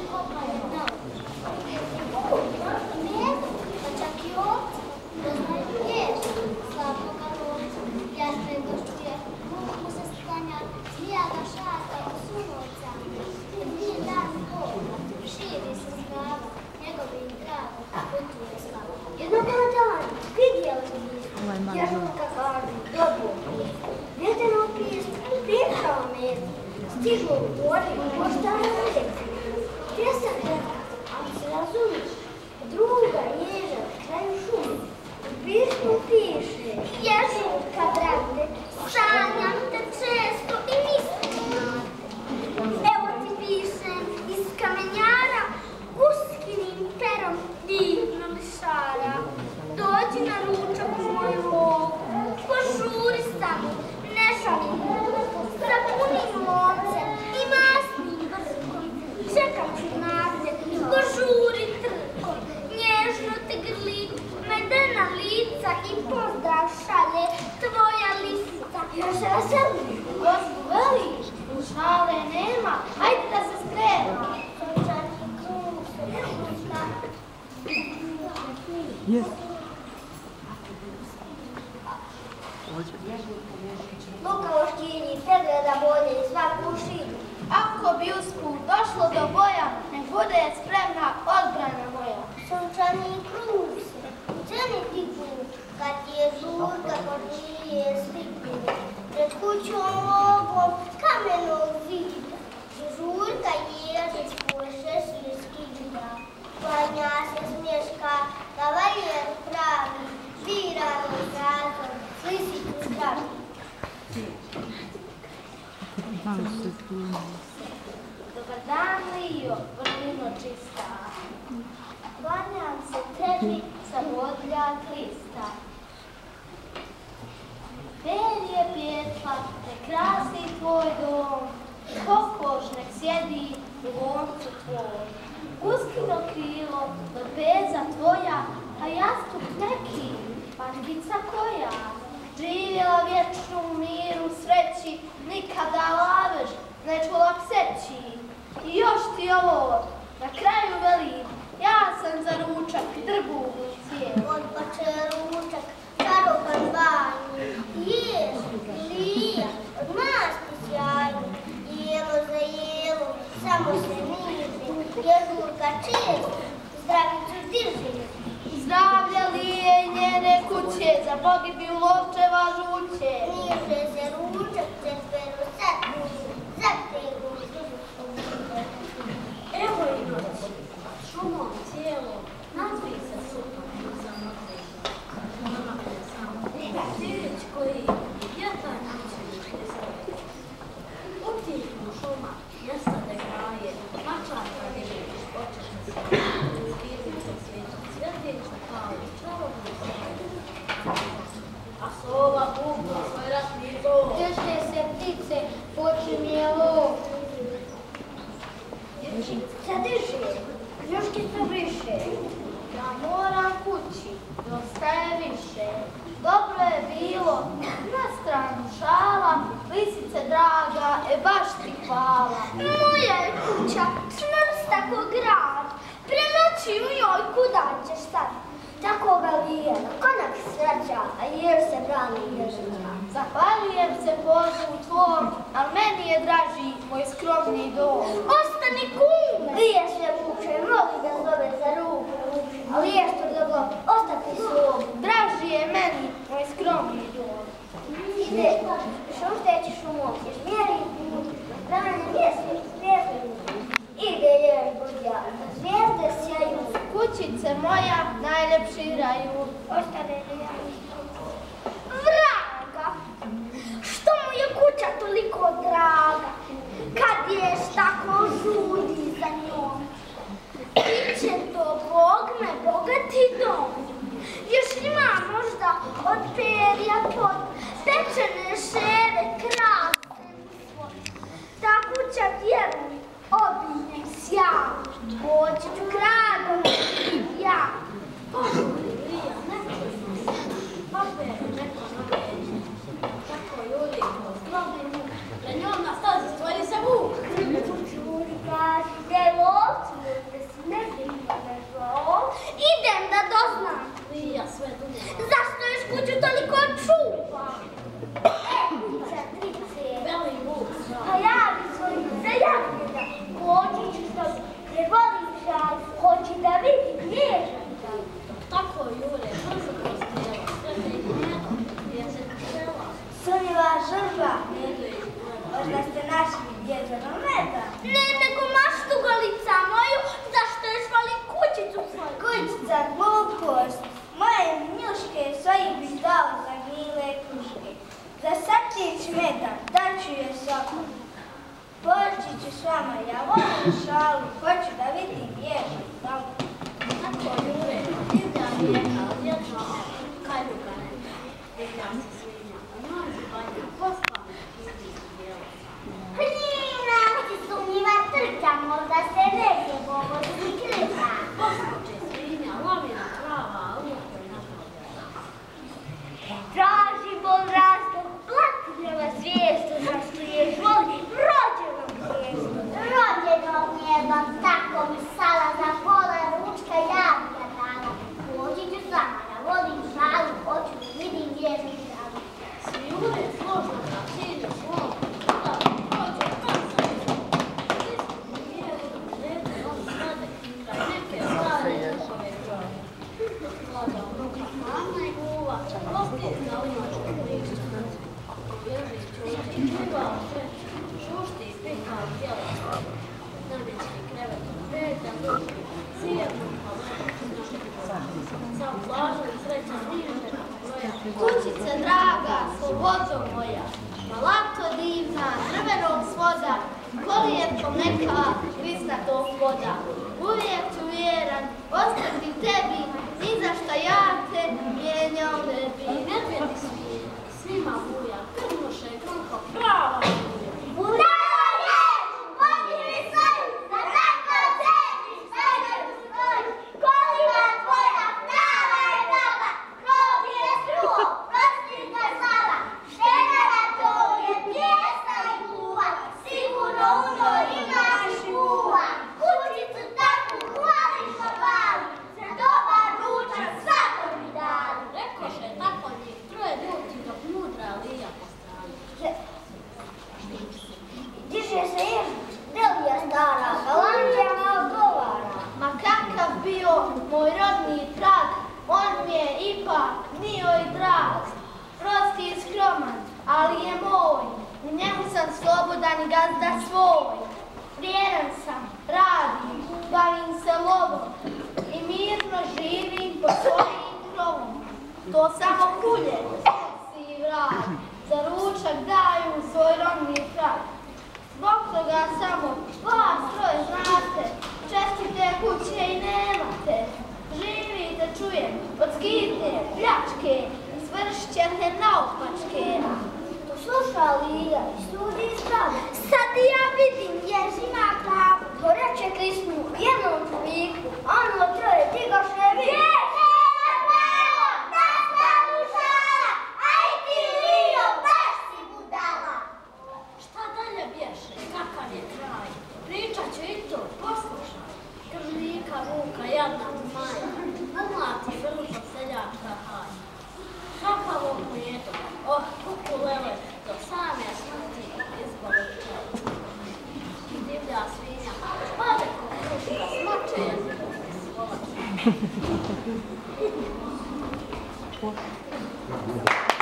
Stižu u gori, možda rade. Pjesak ali se razumiš. Druga ježa na kraju šume. U pismu piše: Ježulka, brate, sanjam te često i mislim na te. Evo ti pišem iz kamenjara, uskinim perom divno mi šara. Dođi na ručak u moju lovu, požuri samo, ne šalim sa punim lovcem i masnim vrkom. Čekam ću navde, požuri trkom, nježno te grli, medena lica i pozdrav šalje tvoja lisica. Još se veseliš, gospu veliš, u šale nema, ajde da se sprema. Yes. Luka Voškinji, pregleda bolje i svaku šinu. Ako bi usput došlo do boja, nek bude spremna odbrana moja. Sunčani kruzi, ceni ti put, kad je žurka počinje slipine. Pred kućom logom kamenog zida, žurka ježe svoj šeširski gida. Klanja se smješka, kavalijer pravi, biranom gazom, lisicu zdravi. Dobar dan, Lijo, vrlino čista. Klanjam se tebi sa vodlja Krista. Bel je pjetva, te krasi tvoj dom, kokoš nek sjedi u loncu tvoj. Uskino krilo, lepeza tvoja, a jastuk neki, patkica koja. Živjela vječno u miru, sreći, nikada lavež, ne čula pseći. I još ti ovo, na kraju velim, ja sam za ručak drbu cijelu. Odpače ručak, čaroban vanju, jež, lija, od masti sjajnu, jelo za jelo, samo se miri, ježurka često, zdravicu drži. Zdravlja li je njene kuće, za pogibiju lovčeva žuće. Niže se ručak, četveru satnu, zategu suzu. Evo i noć, šumom cijelo, nazvi se sutom za noći. Sirić koji vjetar noći izgleda. Utihnu šuma, nestade kraje, mačaka vidiš, počešne se. Skirnice svijetom, svjetlica kao i čarobni sjaj. A sova bubla svoj ratni zov. Teše se ptice, počinje lov. Sad drži, pljuškicu briše. Ja moram kući, dosta je više. Dobro je bilo, na stranu šala, lisice draga, baš ti hvala. Moja je kuća, čvrsta ko grad. Prenoći u njoj, kuda ćeš sad? Tako ga lijena, konak sreća, a jer se brani ježina. Zahvaljujem se pozivu tvom, al meni je draži moj skromni dom. Ostani kume! Lije se vuče, mnogi ga zove za ruku, ali je što dobro, ostati svom. Draži je meni moj skromni dom. Ide, šušteći šumom, ćeš mjeri put, branje mjesto, zvijezde. Ide je budja, zvijezde sjaju. Kućice moja najljepši raju. Ostane li ja? Vraga! Što mu je kuća toliko draga? Kad ješ tako žudi za njom? Biće to Bog me bogati dom. Još ima možda od perja pod pečene šere krasen svoj. Ta kuća vjeruj, obiljem sjavno. Poći ću kradom i ja. Požuri, Lija, nekoliko papere, neko naveđe. Tako ljudi, zdravlje mu, da njom na stazi stvori se vuk. Čuri kaži, gdje lovcu Kućice draga, slobodo moja, malato divna, drvenog svoda, kolijevkom neka lisnatog voda. Uvijek ću vjeran, ostati tebi, ni za šta ja te mijenjao ne bi. Medvjedi svima buja, krvnoše, grunko, prava buja. Ma kakav bio moj rodni trag, on mi je ipak nio i drag. Prosti i skroman, ali je moj, u njemu sam slobodan i gazda svoj. Vrijedan sam, radim, bavim se lovom i mirno živim pod svojim krovom. To samo kulje, si i vrag, za ručak daju svoj rodni trag. Zbog toga samo vas troje znate, čestite kuće i nemate. Živite, čujem, od skitne, pljačke i svršit ćete naopačke. Sluša Lija i sudi strane. Sad ja vidim njezina klapu, to reče Krisnu u jednom viku, a ono troje digoše viku. Pričat ću i to, poslušaj. Krvnika, vuka, jadna maja, umlati vrlo seljačka haja. Šapavo mu jedu, oh, kukulele, do same smrti izbore čelo. Divlja svinja, pade kukuška, smače jezikom i svolače.